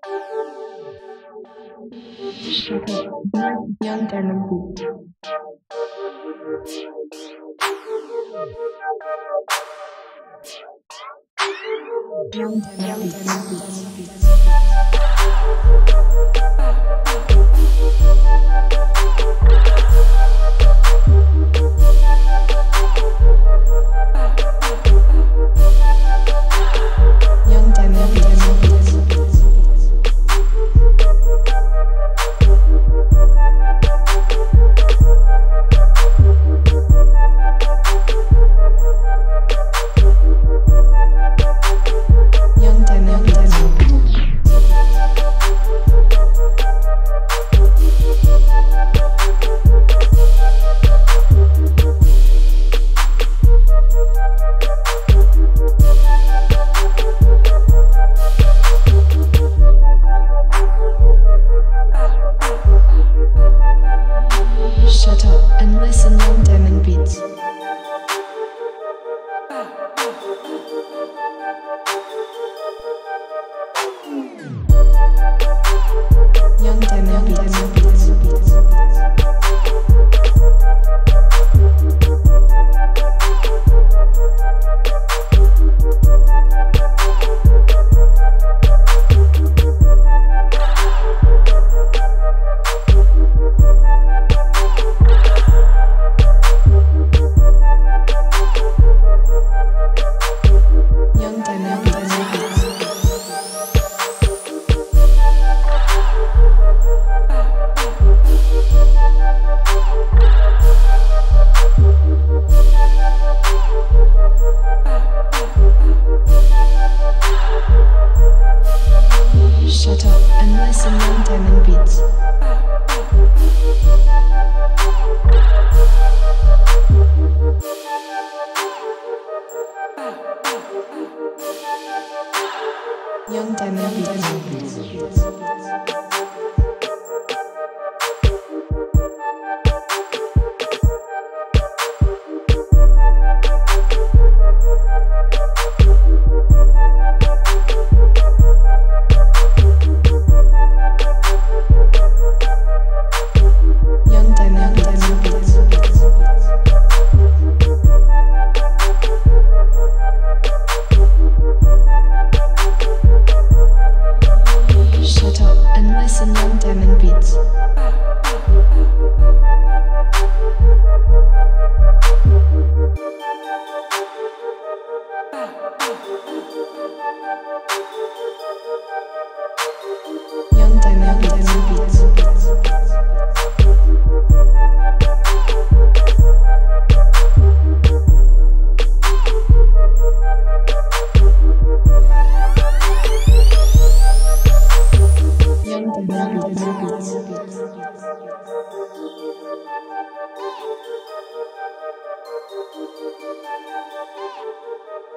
Shut up, young diamond beat. Young diamond beat. Shut up and listen, young diamond beats. Young diamond beats. Shut up and listen, young diamond beats. Young diamond beats. Shut up and listen, young diamond beats. Young diamond beats. Young